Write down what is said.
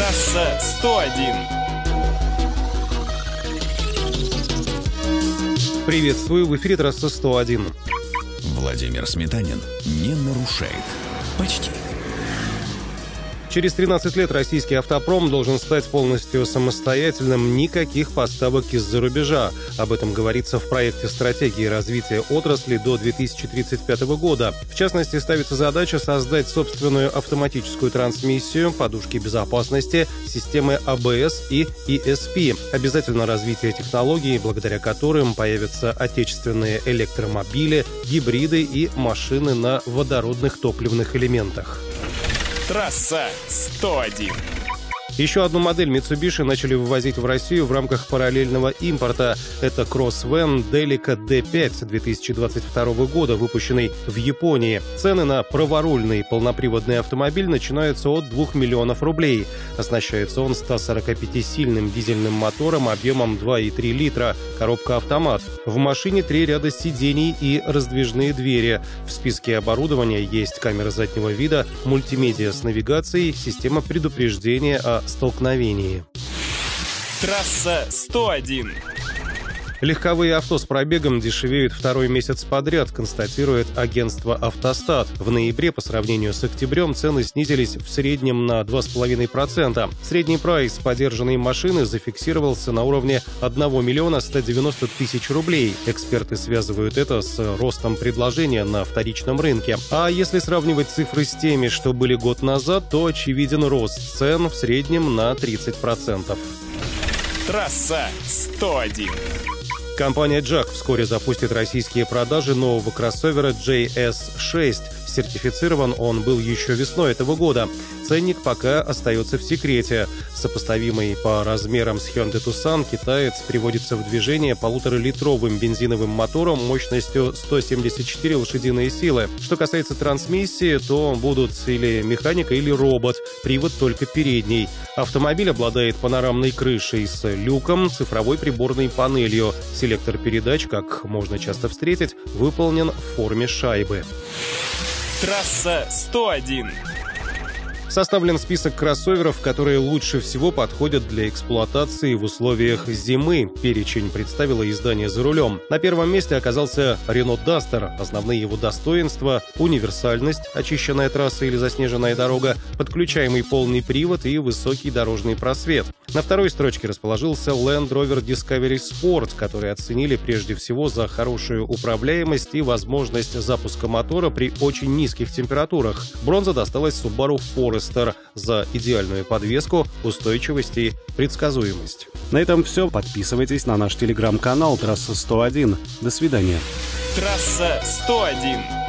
Трасса 101. Приветствую, в эфире трасса 101. Владимир Сметанин не нарушает. Почти. Через 13 лет российский автопром должен стать полностью самостоятельным, никаких поставок из-за рубежа. Об этом говорится в проекте стратегии развития отрасли до 2035 года. В частности, ставится задача создать собственную автоматическую трансмиссию, подушки безопасности, системы АБС и ESP. Обязательно развитие технологий, благодаря которым появятся отечественные электромобили, гибриды и машины на водородных топливных элементах. Трасса 101. Еще одну модель Mitsubishi начали вывозить в Россию в рамках параллельного импорта. Это Crossvan Delica D5 2022 года, выпущенный в Японии. Цены на праворульный полноприводный автомобиль начинаются от 2 миллионов рублей. Оснащается он 145-сильным дизельным мотором объемом 2,3 литра, коробка автомат. В машине 3 ряда сидений и раздвижные двери. В списке оборудования есть камера заднего вида, мультимедиа с навигацией, система предупреждения о столкновении. Трасса 101. Легковые авто с пробегом дешевеют второй месяц подряд, констатирует агентство «Автостат». В ноябре по сравнению с октябрем цены снизились в среднем на 2,5%. Средний прайс подержанной машины зафиксировался на уровне 1 миллиона 190 тысяч рублей. Эксперты связывают это с ростом предложения на вторичном рынке. А если сравнивать цифры с теми, что были год назад, то очевиден рост цен в среднем на 30%. Трасса 101. Компания JAC вскоре запустит российские продажи нового кроссовера JS6. Сертифицирован он был еще весной этого года. Ценник пока остается в секрете. Сопоставимый по размерам с Hyundai Tucson, китаец приводится в движение 1,5-литровым бензиновым мотором мощностью 174 лошадиные силы. Что касается трансмиссии, то будут или механика, или робот. Привод только передний. Автомобиль обладает панорамной крышей с люком, цифровой приборной панелью. Селектор передач, как можно часто встретить, выполнен в форме шайбы. Трасса 101. Составлен список кроссоверов, которые лучше всего подходят для эксплуатации в условиях зимы. Перечень представило издание «За рулем». На первом месте оказался Renault Duster. Основные его достоинства – универсальность, очищенная трасса или заснеженная дорога, подключаемый полный привод и высокий дорожный просвет. На второй строчке расположился Land Rover Discovery Sport, который оценили прежде всего за хорошую управляемость и возможность запуска мотора при очень низких температурах. Бронза досталась Subaru Forester за идеальную подвеску, устойчивость и предсказуемость. На этом все. Подписывайтесь на наш телеграм-канал «Трасса 101». До свидания. Трасса 101.